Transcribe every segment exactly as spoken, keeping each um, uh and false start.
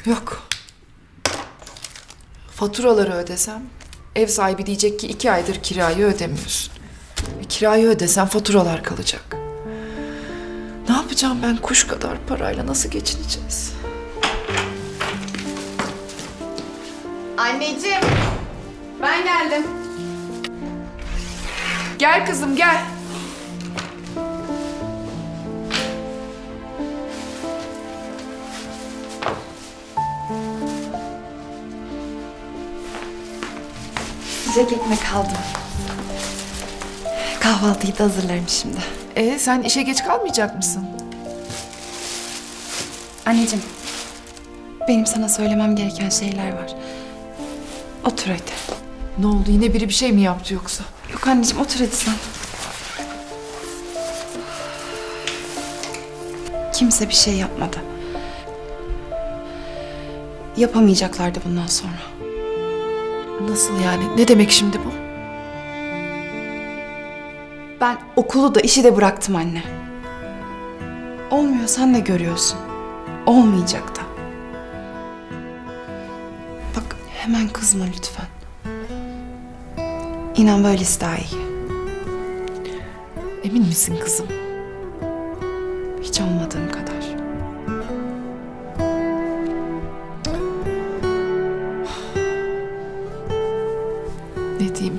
Yok. Faturaları ödesem ev sahibi diyecek ki iki aydır kirayı ödemiyorsun. E, kirayı ödesen faturalar kalacak. Ne yapacağım ben kuş kadar parayla, nasıl geçineceğiz? Anneciğim, ben geldim. Gel kızım gel. Sıcak ekmek aldım. Kahvaltıyı da hazırlarım şimdi. E sen işe geç kalmayacak mısın? Anneciğim, benim sana söylemem gereken şeyler var. Otur hadi. Ne oldu, yine biri bir şey mi yaptı yoksa? Yok anneciğim, otur hadi sen. Kimse bir şey yapmadı. Yapamayacaklardı bundan sonra. Nasıl yani? Ne demek şimdi bu? Ben okulu da işi de bıraktım anne. Olmuyor, sen de görüyorsun. Olmayacak da. Bak hemen kızma lütfen. İnan böylesi daha iyi. Emin misin kızım? Hiç olmadığım kadar. Ne diyeyim?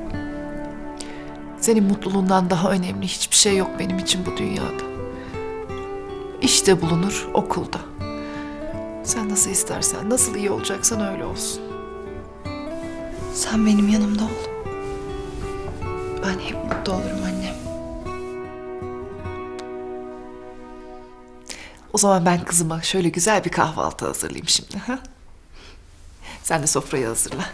Senin mutluluğundan daha önemli hiçbir şey yok benim için bu dünyada. İşte bulunur, okulda. Sen nasıl istersen, nasıl iyi olacaksan öyle olsun. Sen benim yanımda ol. Ben hep mutlu olurum annem. O zaman ben kızıma şöyle güzel bir kahvaltı hazırlayayım şimdi. Ha? Sen de sofrayı hazırla.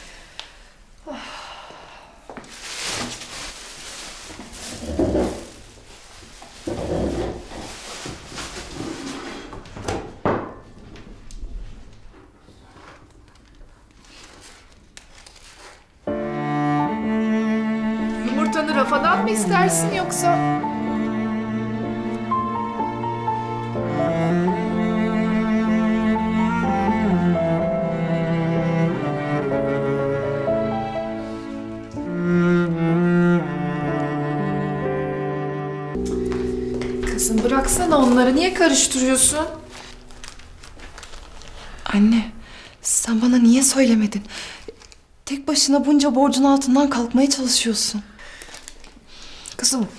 Yumurtanı rafadan mı istersin yoksa? Kızım bıraksana onları, niye karıştırıyorsun? Anne, sen bana niye söylemedin? Tek başına bunca borcun altından kalkmaya çalışıyorsun. Kızım,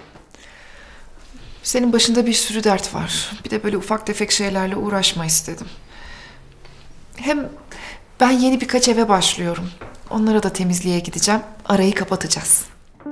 senin başında bir sürü dert var. Bir de böyle ufak tefek şeylerle uğraşma istedim. Hem ben yeni birkaç eve başlıyorum. Onlara da temizliğe gideceğim. Arayı kapatacağız.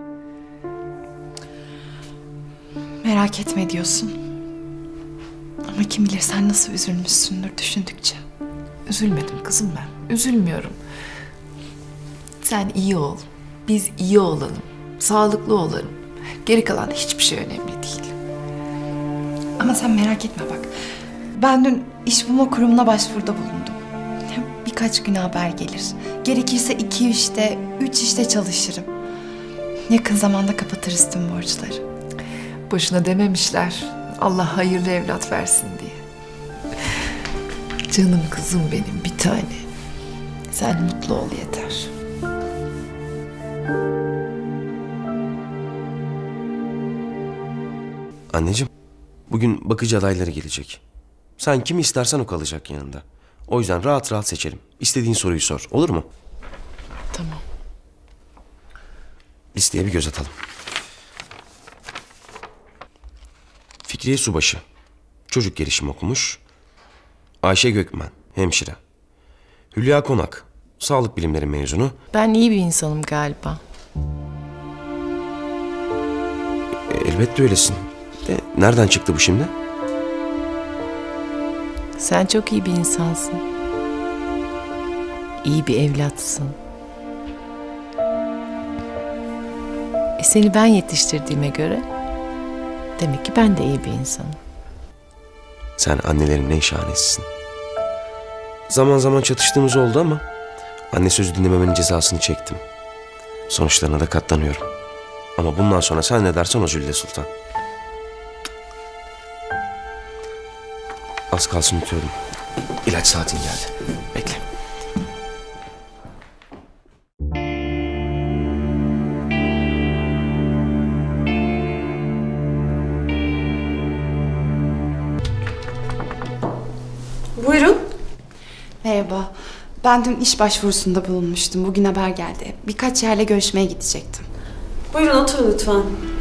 Merak etme diyorsun. Ama kim bilir sen nasıl üzülmüşsündür düşündükçe. Üzülmedim kızım ben. Üzülmüyorum. Sen iyi ol. Biz iyi olalım. Sağlıklı olalım. Geri kalan hiçbir şey önemli değil. Ama sen merak etme bak. Ben dün iş bulma kurumuna başvuruda bulundum. Birkaç güne haber gelir. Gerekirse iki işte, üç işte çalışırım. Yakın zamanda kapatırız tüm borçları. Boşuna dememişler. Allah hayırlı evlat versin diye. Canım kızım benim bir tane. Sen mutlu ol yeter. Anneciğim, bugün bakıcı adayları gelecek. Sen kimi istersen o kalacak yanında. O yüzden rahat rahat seçelim. İstediğin soruyu sor, olur mu? Tamam. Listeye bir göz atalım. Fikriye Subaşı, çocuk gelişimi okumuş. Ayşe Gökmen, hemşire. Hülya Konak, sağlık bilimleri mezunu. Ben iyi bir insanım galiba. E, elbette öylesin. De, nereden çıktı bu şimdi? Sen çok iyi bir insansın. İyi bir evlatsın. E seni ben yetiştirdiğime göre demek ki ben de iyi bir insanım. Sen annelerin en şahanesisin. Zaman zaman çatıştığımız oldu ama anne sözü dinlememenin cezasını çektim. Sonuçlarına da katlanıyorum. Ama bundan sonra sen ne dersen o Zülle Sultan. Az kalsın unutuyordum. İlaç saatin geldi. Bekle. Buyurun. Merhaba. Ben dün iş başvurusunda bulunmuştum. Bugün haber geldi. Birkaç yerle görüşmeye gidecektim. Buyurun oturun lütfen.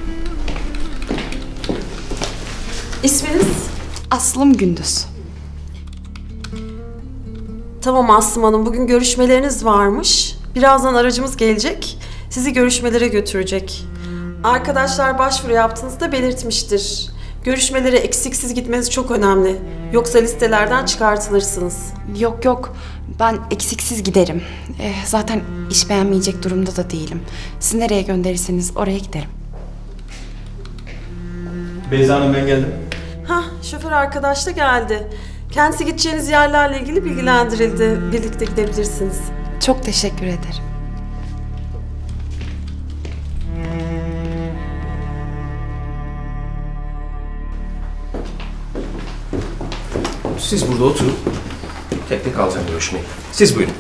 İsminiz? Aslım Gündüz. Tamam Aslım Hanım, bugün görüşmeleriniz varmış. Birazdan aracımız gelecek. Sizi görüşmelere götürecek. Arkadaşlar başvuru yaptığınızda belirtmiştir. Görüşmelere eksiksiz gitmeniz çok önemli. Yoksa listelerden çıkartılırsınız. Yok yok. Ben eksiksiz giderim. Ee, zaten iş beğenmeyecek durumda da değilim. Siz nereye gönderirseniz oraya giderim. Beyza Hanım, ben geldim. Hah, şoför arkadaş da geldi. Kendisi gideceğiniz yerlerle ilgili bilgilendirildi. Birlikte gidebilirsiniz. Çok teşekkür ederim. Siz burada oturun. Tek tek alacağım görüşmeyi. Siz buyurun.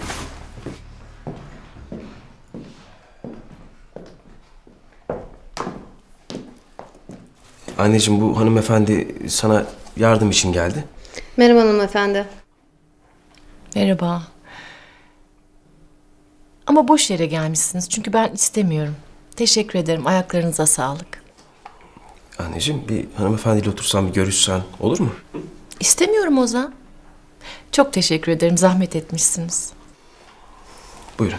Anneciğim, bu hanımefendi sana yardım için geldi. Merhaba hanımefendi. Merhaba. Ama boş yere gelmişsiniz çünkü ben istemiyorum. Teşekkür ederim. Ayaklarınıza sağlık. Anneciğim, bir hanımefendiyle otursan, bir görüşsen olur mu? İstemiyorum Ozan. Çok teşekkür ederim. Zahmet etmişsiniz. Buyurun.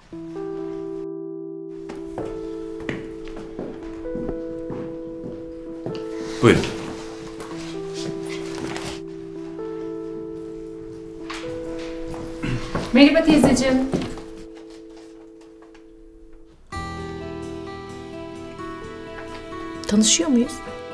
Buyurun. Merhaba teyzeciğim. Tanışıyor muyuz?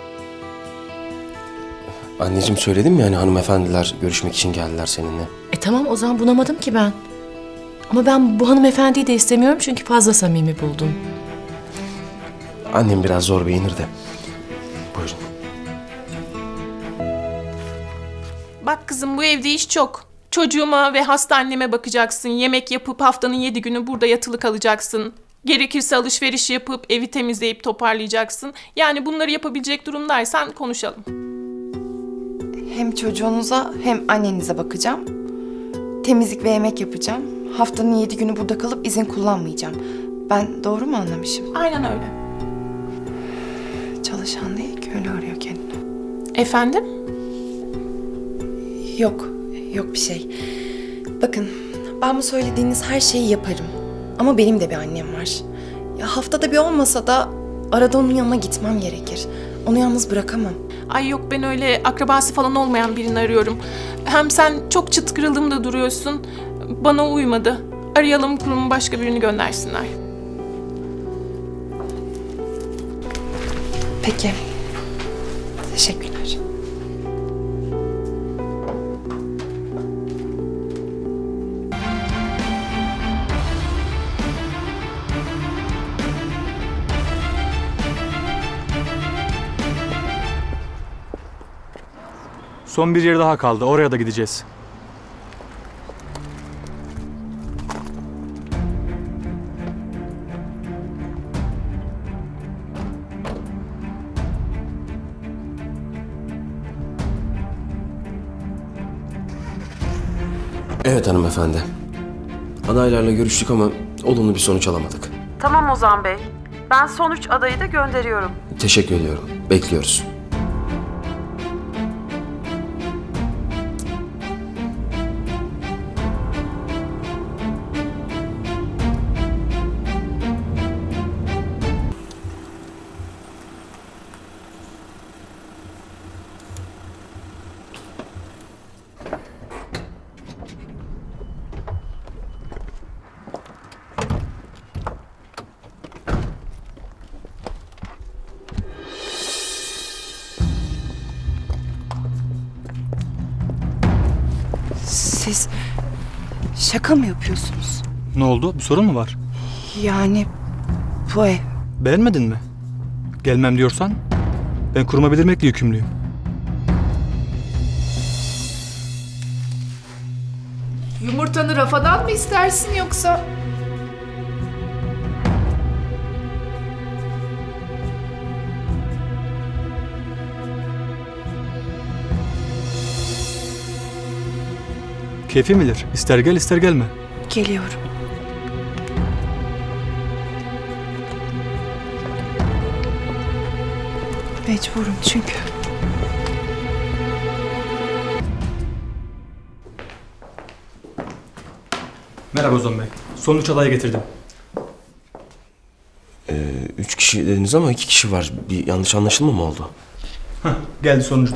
Anneciğim, söyledim ya hani hanımefendiler görüşmek için geldiler seninle. E tamam Ozan, bunamadım ki ben. Ama ben bu hanımefendiyi de istemiyorum çünkü fazla samimi buldum. Annem biraz zor beğenir de. Buyurun. Bak kızım, bu evde iş çok. Çocuğuma ve hasta anneme bakacaksın. Yemek yapıp haftanın yedi günü burada yatılı kalacaksın. Gerekirse alışveriş yapıp evi temizleyip toparlayacaksın. Yani bunları yapabilecek durumdaysan konuşalım. Hem çocuğunuza hem annenize bakacağım. Temizlik ve yemek yapacağım. Haftanın yedi günü burada kalıp izin kullanmayacağım. Ben doğru mu anlamışım? Aynen öyle. Çalışan değil ki, öyle arıyor kendini. Efendim? Yok, yok bir şey. Bakın, ben bu söylediğiniz her şeyi yaparım. Ama benim de bir annem var. Ya haftada bir olmasa da arada onun yanına gitmem gerekir. Onu yalnız bırakamam. Ay yok, ben öyle akrabası falan olmayan birini arıyorum. Hem sen çok çıt kırıldığımda duruyorsun. Bana uymadı. Arayalım kurumu, başka birini göndersinler. Peki. Teşekkürler. Son bir yer daha kaldı. Oraya da gideceğiz. Evet hanımefendi. Adaylarla görüştük ama olumlu bir sonuç alamadık. Tamam Ozan Bey. Ben sonuç adayı da gönderiyorum. Teşekkür ediyorum. Bekliyoruz. Siz şaka mı yapıyorsunuz? Ne oldu? Bir sorun mu var? Yani bu ev. Beğenmedin mi? Gelmem diyorsan ben kuruma bildirmekle yükümlüyüm. yumurtanı rafadan mı istersin yoksa? Keyfi midir? İster gel ister gelme. Geliyorum. Mecburum çünkü. Merhaba Ozan Bey. Sonuç alayı getirdim. Ee, üç kişi dediniz ama iki kişi var. Bir yanlış anlaşılma mı oldu? Hah, geldi sonuçta.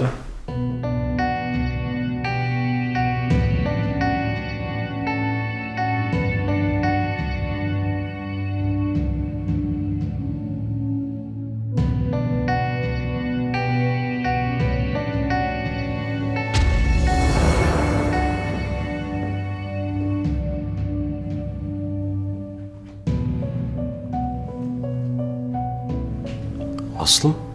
Aslım?